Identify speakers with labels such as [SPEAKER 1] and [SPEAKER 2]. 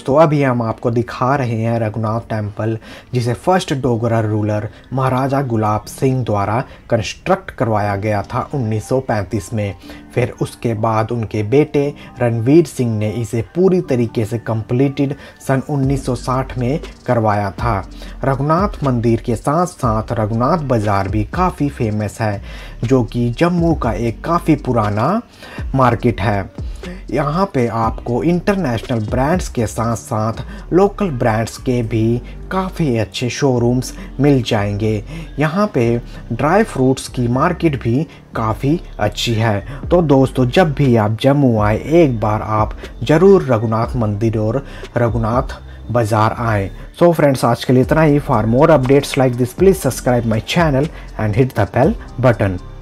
[SPEAKER 1] दोस्तों अभी हम आपको दिखा रहे हैं रघुनाथ टेम्पल, जिसे फर्स्ट डोगरा रूलर महाराजा गुलाब सिंह द्वारा कंस्ट्रक्ट करवाया गया था 1935 में। फिर उसके बाद उनके बेटे रणवीर सिंह ने इसे पूरी तरीके से कंप्लीटेड सन 1960 में करवाया था। रघुनाथ मंदिर के साथ साथ रघुनाथ बाज़ार भी काफ़ी फेमस है, जो कि जम्मू का एक काफ़ी पुराना मार्केट है। यहाँ पे आपको इंटरनेशनल ब्रांड्स के साथ साथ लोकल ब्रांड्स के भी काफ़ी अच्छे शोरूम्स मिल जाएंगे। यहाँ पे ड्राई फ्रूट्स की मार्केट भी काफ़ी अच्छी है। तो दोस्तों जब भी आप जम्मू आए एक बार आप ज़रूर रघुनाथ मंदिर और रघुनाथ बाज़ार आएँ। सो फ्रेंड्स आज के लिए इतना ही। For more updates like this please subscribe my channel and hit the bell button.